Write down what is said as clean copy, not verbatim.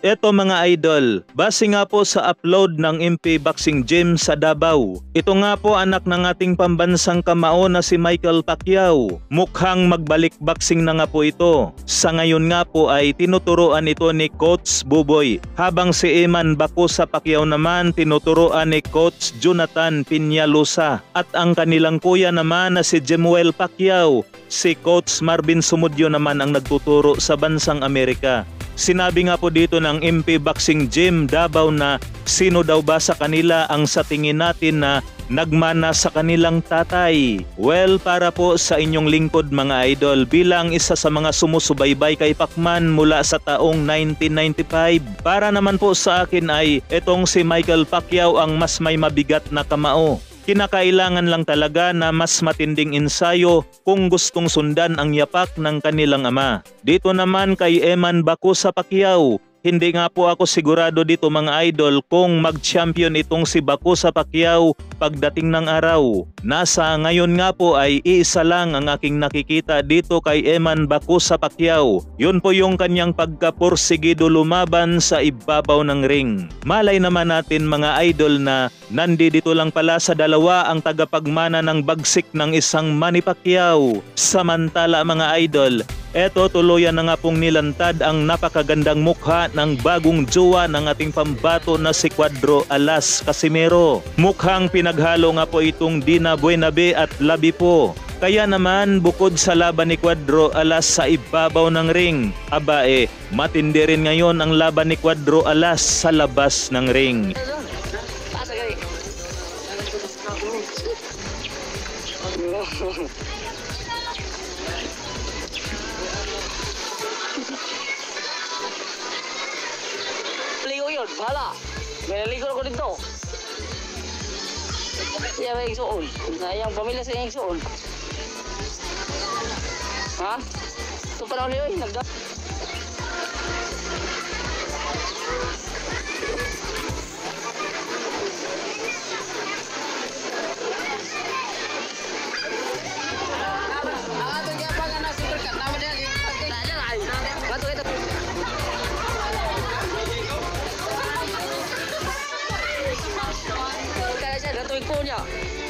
Eto mga idol, base nga po sa upload ng MP Boxing Gym sa Davao. Ito nga po anak ng ating pambansang kamao na si Michael Pacquiao. Mukhang magbalik boxing na nga po ito. Sa ngayon nga po ay tinuturuan ito ni Coach Buboy. Habang si Eman Bacosa Pacquiao naman tinuturuan ni Coach Jonathan Peñalosa. At ang kanilang kuya naman na si Jemuel Pacquiao, si Coach Marvin Sumudyo naman ang nagtuturo sa bansang Amerika. Sinabi nga po dito ng MP Boxing Gym Davao na sino daw ba sa kanila ang sa tingin natin na nagmana sa kanilang tatay. Well, para po sa inyong lingkod mga idol, bilang isa sa mga sumusubaybay kay Pacman mula sa taong 1995. Para naman po sa akin ay itong si Michael Pacquiao ang mas may mabigat na kamao. Kinakailangan lang talaga na mas matinding ensayo kung gustong sundan ang yapak ng kanilang ama. Dito naman kay Eman Bacosa Pacquiao, hindi nga po ako sigurado dito mga idol kung mag-champion itong si Bacosa Pacquiao pagdating ng araw. Nasa ngayon nga po ay iisa lang ang aking nakikita dito kay Eman Bacosa Pacquiao. Yun po yung kanyang pagkapursigido lumaban sa ibabaw ng ring. Malay naman natin mga idol na nandito lang pala sa dalawa ang tagapagmana ng bagsik ng isang Manny Pacquiao. Samantala mga idol, eto tuluyan na nga pong nilantad ang napakagandang mukha ng bagong jowa ng ating pambato na si Cuadro Alas Casimero. Mukhang pinaghalo nga po itong Dina Buenabe at Labi po. Kaya naman bukod sa laban ni Cuadro Alas sa ibabaw ng ring, matindi rin ngayon ang laban ni Cuadro Alas sa labas ng ring. Ligo yun, bahala. May naligo ako dito. Siya may igsoon. Sayang pamilya sa igsoon. Ha? Ito pa na ulit, nagda. Tuwing po niya.